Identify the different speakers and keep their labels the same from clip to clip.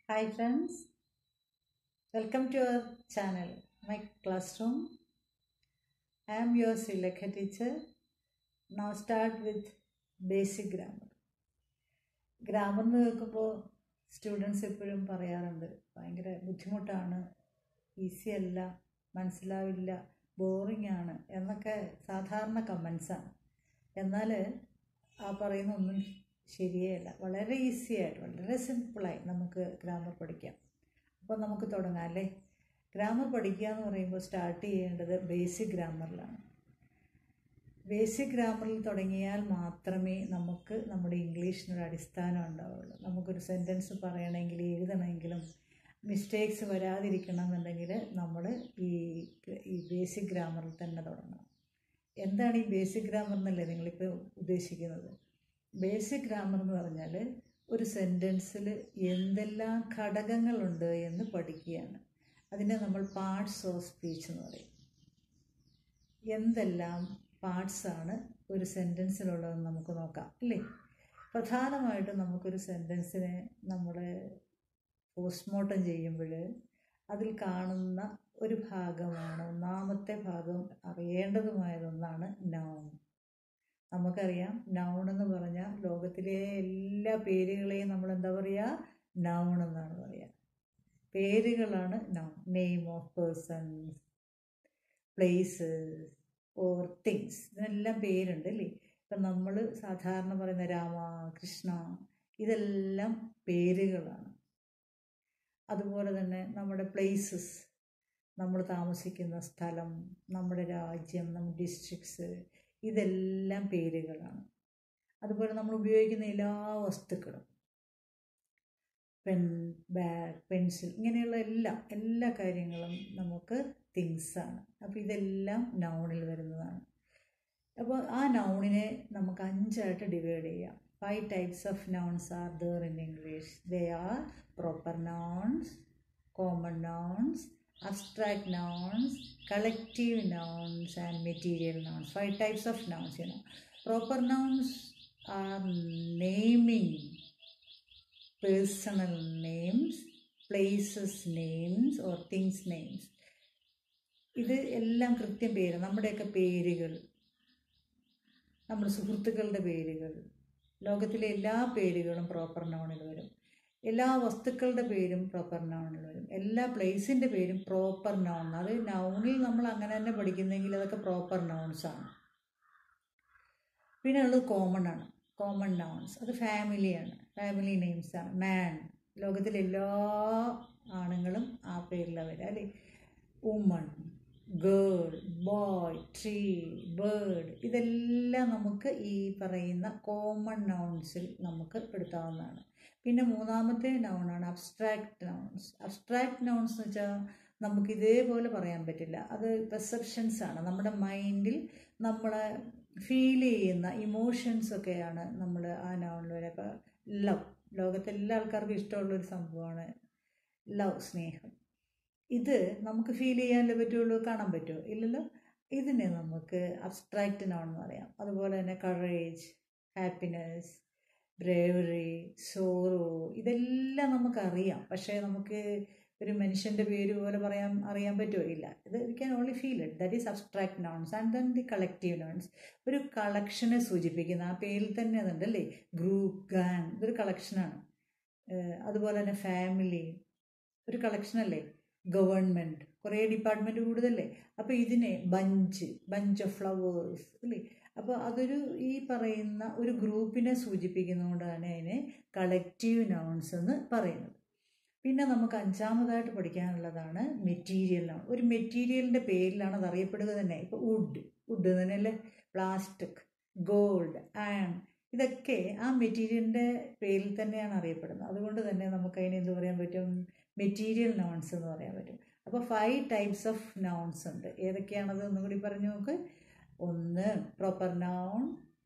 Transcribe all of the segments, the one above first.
Speaker 1: Hi friends, welcome to our channel, my classroom. I am your Srilekha teacher. Now start with basic grammar. Grammar എന്ന് കേൾക്കുമ്പോൾ students എപ്പോഴും പറയാറുണ്ട് ഭയങ്കര ബുദ്ധിമുട്ടാണ്, easy അല്ല, മനസ്സിലാവില്ല, ബോറിംഗ് ആണ് എന്നൊക്കെ സാധാരണ കമൻസാണ്. എന്നാൽ ആ പറയുന്നൊന്നും ശരിയേ അല്ല. വളരെ ഈസി ആയിട്ട് വളരെ സിമ്പിളായി നമുക്ക് ഗ്രാമർ പഠിക്കാം. അപ്പോൾ നമുക്ക് തുടങ്ങാം അല്ലേ? ഗ്രാമർ പഠിക്കുക എന്ന് പറയുമ്പോൾ സ്റ്റാർട്ട് ചെയ്യേണ്ടത് ബേസിക് ഗ്രാമറിലാണ്. ബേസിക് ഗ്രാമറിൽ തുടങ്ങിയാൽ മാത്രമേ നമുക്ക് നമ്മുടെ ഇംഗ്ലീഷിനൊരു അടിസ്ഥാനം ഉണ്ടാവുള്ളൂ. നമുക്കൊരു സെൻറ്റൻസ് പറയണമെങ്കിൽ എഴുതണമെങ്കിലും മിസ്റ്റേക്സ് വരാതിരിക്കണമെന്നുണ്ടെങ്കിൽ നമ്മൾ ഈ ബേസിക് ഗ്രാമറിൽ തന്നെ തുടങ്ങണം. എന്താണ് ഈ ബേസിക് ഗ്രാമർ എന്നല്ലേ നിങ്ങളിപ്പോൾ ഉദ്ദേശിക്കുന്നത്? ബേസിക് ഗ്രാമർ എന്ന് പറഞ്ഞാൽ ഒരു സെൻറ്റൻസിൽ എന്തെല്ലാം ഘടകങ്ങളുണ്ട് എന്ന് പഠിക്കുകയാണ്. അതിനെ നമ്മൾ പാർട്സ് ഓഫ് സ്പീച്ച് എന്ന് പറയും. എന്തെല്ലാം പാർട്സാണ് ഒരു സെൻറ്റൻസിലുള്ളതെന്ന് നമുക്ക് നോക്കാം അല്ലേ? പ്രധാനമായിട്ടും നമുക്കൊരു സെൻറ്റൻസിനെ നമ്മൾ പോസ്റ്റ്മോർട്ടം ചെയ്യുമ്പോൾ അതിൽ കാണുന്ന ഒരു ഭാഗമാണ്, ഒന്നാമത്തെ ഭാഗം അറിയേണ്ടതുമായതൊന്നാണ് നൗൺ. നമുക്കറിയാം, നൗൺ എന്ന് പറഞ്ഞാൽ ലോകത്തിലെ എല്ലാ പേരുകളെയും നമ്മൾ എന്താ പറയുക? നൗൺ എന്നാണ് പറയുക. പേരുകളാണ് noun. Name of persons, places or things, ഇതിനെല്ലാം പേരുണ്ട് അല്ലേ? ഇപ്പം നമ്മൾ സാധാരണ പറയുന്ന രാമ, കൃഷ്ണ, ഇതെല്ലാം പേരുകളാണ്. അതുപോലെ തന്നെ നമ്മുടെ പ്ലേസസ്, നമ്മൾ താമസിക്കുന്ന സ്ഥലം, നമ്മുടെ രാജ്യം, നമ്മുടെ ഡിസ്ട്രിക്ട്സ്, ഇതെല്ലാം പേരുകളാണ്. അതുപോലെ നമ്മൾ ഉപയോഗിക്കുന്ന എല്ലാ വസ്തുക്കളും, പെൻ, ബാഗ്, പെൻസിൽ, ഇങ്ങനെയുള്ള എല്ലാ കാര്യങ്ങളും നമുക്ക് തിങ്സാണ്. അപ്പോൾ ഇതെല്ലാം നൗണിൽ വരുന്നതാണ്. അപ്പോൾ ആ നൗണിനെ നമുക്ക് 5ആയിട്ട് ഡിവൈഡ് ചെയ്യാം. 5 types of nouns are there in English. They are proper nouns, common nouns, abstract nouns, collective nouns and material nouns. 5 types of nouns, you know. Proper nouns are naming personal names, places names or things names. ഇത് എല്ലാം കൃത്യം പേര്, നമ്മുടെയൊക്കെ പേരുകൾ, നമ്മുടെ സുഹൃത്തുക്കളുടെ പേരുകൾ, ലോകത്തിലെ എല്ലാ പേരുകളും പ്രോപ്പർ നൗണിൽ വരും. എല്ലാ വസ്തുക്കളുടെ പേരും പ്രോപ്പർ നൗണിൽ വരും. എല്ലാ പ്ലേസിൻ്റെ പേരും പ്രോപ്പർ നൗൺ. അത് നൗണിൽ നമ്മൾ അങ്ങനെ തന്നെ പഠിക്കുന്നെങ്കിൽ അതൊക്കെ പ്രോപ്പർ നൗൺസാണ്. പിന്നെ ഉള്ളത് കോമൺ ആണ്, കോമൺ നൗൺസ്. അത് ഫാമിലിയാണ്, ഫാമിലി നെയിംസാണ്. മാൻ, ലോകത്തിലെ എല്ലാ ആണുങ്ങളും ആ പേരിലാണ് വരിക അല്ലേ? Woman, girl, boy, tree, bird, ഇതെല്ലാം നമുക്ക് ഈ പറയുന്ന കോമൺ നൗൺസിൽ നമുക്ക് പെടുത്താവുന്നതാണ്. പിന്നെ മൂന്നാമത്തെ നൗണാണ് അബ്സ്ട്രാക്റ്റ് നൗൺസ്. അബ്സ്ട്രാക്റ്റ് നൗൺസ് എന്ന് വെച്ചാൽ നമുക്ക് ഇതേപോലെ പറയാൻ പറ്റില്ല. അത് പെർസെപ്ഷൻസാണ്. നമ്മുടെ മൈൻഡിൽ നമ്മളെ ഫീൽ ചെയ്യുന്ന ഇമോഷൻസൊക്കെയാണ് നമ്മൾ ആ നൗണിൽ വരെ. ഇപ്പോൾ ലവ്, ലോകത്തെ എല്ലാ ആൾക്കാർക്കും ഇഷ്ടമുള്ളൊരു സംഭവമാണ് ലവ്, സ്നേഹം. ഇത് നമുക്ക് ഫീൽ ചെയ്യാനല്ലേ പറ്റുള്ളൂ, കാണാൻ പറ്റുമോ? ഇല്ലല്ലോ. ഇതിനെ നമുക്ക് അബ്സ്ട്രാക്റ്റ് നൗൺ എന്ന് പറയാം. അതുപോലെ തന്നെ കറേജ്, ഹാപ്പിനെസ്, ബ്രേവറി, സോറോ, ഇതെല്ലാം നമുക്കറിയാം. പക്ഷേ നമുക്ക് ഒരു മനുഷ്യൻ്റെ പേര് പോലെ അറിയാൻ പറ്റുമോ? ഇല്ല. ഇത് we can only feel it. That is abstract nouns. And then the collective nouns, ഒരു കളക്ഷനെ സൂചിപ്പിക്കുന്ന, ആ പേരിൽ തന്നെ അതുണ്ടല്ലേ, ഗ്രൂപ്പ്, ഗാങ്, ഇതൊരു കളക്ഷനാണ്. അതുപോലെ തന്നെ ഫാമിലി ഒരു കളക്ഷനല്ലേ. ഗവൺമെൻറ്, കുറേ ഡിപ്പാർട്ട്മെൻറ്റ് കൂടുതലല്ലേ. അപ്പോൾ ഇതിനെ ബഞ്ച് ഓഫ് ഫ്ലവേഴ്സ് അല്ലേ. അപ്പോൾ അതൊരു ഈ പറയുന്ന ഒരു ഗ്രൂപ്പിനെ സൂചിപ്പിക്കുന്നതുകൊണ്ടാണ് അതിനെ കളക്റ്റീവ് നൗൺസ് എന്ന് പറയുന്നത്. പിന്നെ നമുക്ക് 5ആമതായിട്ട് പഠിക്കാനുള്ളതാണ് മെറ്റീരിയൽ നൗൺ. ഒരു മെറ്റീരിയലിൻ്റെ പേരിലാണ് അത് അറിയപ്പെടുക തന്നെ. ഇപ്പോൾ വുഡ് തന്നെയല്ലേ, പ്ലാസ്റ്റിക്, ഗോൾഡ്, അയൺ, ഇതൊക്കെ ആ മെറ്റീരിയലിൻ്റെ പേരിൽ തന്നെയാണ് അറിയപ്പെടുന്നത്. അതുകൊണ്ട് തന്നെ നമുക്കതിനെ എന്ത് പറയാൻ പറ്റും? മെറ്റീരിയൽ നൗൺസ് എന്ന് പറയാൻ പറ്റും. അപ്പോൾ 5 types of nouns ഉണ്ട്. ഏതൊക്കെയാണത് ഒന്നും കൂടി പറഞ്ഞു നോക്ക്. 1 proper noun,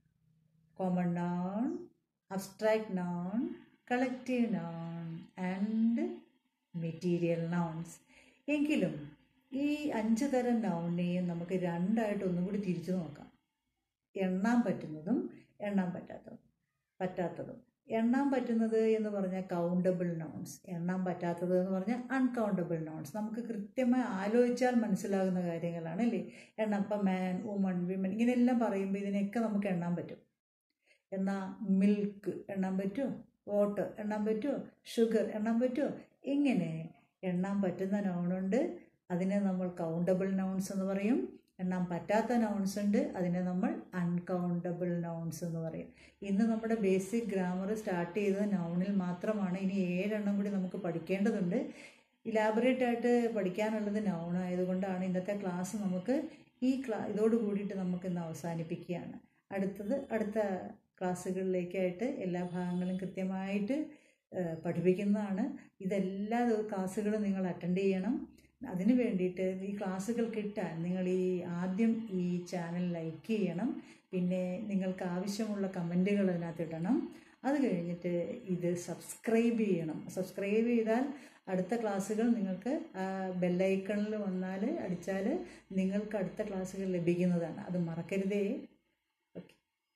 Speaker 1: common noun, abstract noun, collective noun and material nouns. എങ്കിലും ഈ 5 തരം നൗണിനെയും നമുക്ക് 2ആയിട്ട് ഒന്നും കൂടി തിരിച്ചു നോക്കാം. എണ്ണാൻ പറ്റുന്നതും എണ്ണാൻ പറ്റാത്തതും. എണ്ണാൻ പറ്റുന്നത് എന്ന് പറഞ്ഞാൽ കൗണ്ടബിൾ നൗൺസ്, എണ്ണാൻ പറ്റാത്തത് എന്ന് പറഞ്ഞാൽ അൺകൗണ്ടബിൾ നൗൺസ്. നമുക്ക് കൃത്യമായി ആലോചിച്ചാൽ മനസ്സിലാകുന്ന കാര്യങ്ങളാണ് അല്ലേ. എണ്ണം ഇപ്പം മാൻ, വുമൺ, വിമൻ ഇങ്ങനെയെല്ലാം പറയുമ്പോൾ ഇതിനെയൊക്കെ നമുക്ക് എണ്ണാൻ പറ്റും. എന്നാൽ മിൽക്ക് എണ്ണാൻ പറ്റുമോ? വാട്ടർ എണ്ണാൻ പറ്റുമോ? ഷുഗർ എണ്ണാൻ പറ്റുമോ? ഇങ്ങനെ എണ്ണാൻ പറ്റുന്ന നൗണുണ്ട്, അതിനെ നമ്മൾ കൗണ്ടബിൾ നൗൺസ് എന്ന് പറയും. എണ്ണാൻ പറ്റാത്ത നൗൺസ് ഉണ്ട്, അതിനെ നമ്മൾ അൺകൗണ്ടബിൾ നൗൺസ് എന്ന് പറയും. ഇന്ന് നമ്മുടെ ബേസിക് ഗ്രാമർ സ്റ്റാർട്ട് ചെയ്തത് നൗണിൽ മാത്രമാണ്. ഇനി 7 എണ്ണം കൂടി നമുക്ക് പഠിക്കേണ്ടതുണ്ട്. ഇലാബറേറ്റ് ആയിട്ട് പഠിക്കാനുള്ളത് നൗൺ ആയതുകൊണ്ടാണ് ഇന്നത്തെ ക്ലാസ് നമുക്ക് ഇതോട് കൂടിയിട്ട് നമുക്ക് ഇന്ന് അവസാനിപ്പിക്കുകയാണ്. അടുത്ത ക്ലാസ്സുകളിലേക്കായിട്ട് എല്ലാ ഭാഗങ്ങളും കൃത്യമായിട്ട് പഠിപ്പിക്കുന്നതാണ്. ഇതെല്ലാ ക്ലാസ്സുകളും നിങ്ങൾ അറ്റൻഡ് ചെയ്യണം. അതിന് വേണ്ടിയിട്ട് ഈ ക്ലാസ്സുകൾ കിട്ടാൻ നിങ്ങൾ ആദ്യം ഈ ചാനൽ ലൈക്ക് ചെയ്യണം. പിന്നെ നിങ്ങൾക്ക് ആവശ്യമുള്ള കമൻറ്റുകൾ അതിനകത്ത് ഇടണം. അത് കഴിഞ്ഞിട്ട് ഇത് സബ്സ്ക്രൈബ് ചെയ്യണം. സബ്സ്ക്രൈബ് ചെയ്താൽ അടുത്ത ക്ലാസ്സുകൾ നിങ്ങൾക്ക് ബെല്ലൈക്കണിൽ അടിച്ചാൽ നിങ്ങൾക്ക് അടുത്ത ക്ലാസ്സുകൾ ലഭിക്കുന്നതാണ്. അത് മറക്കരുതേ.